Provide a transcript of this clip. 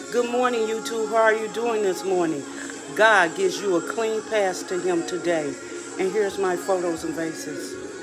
Good morning, YouTube. How are you doing this morning? God gives you a clean pass to Him today. And here's my photos and vases.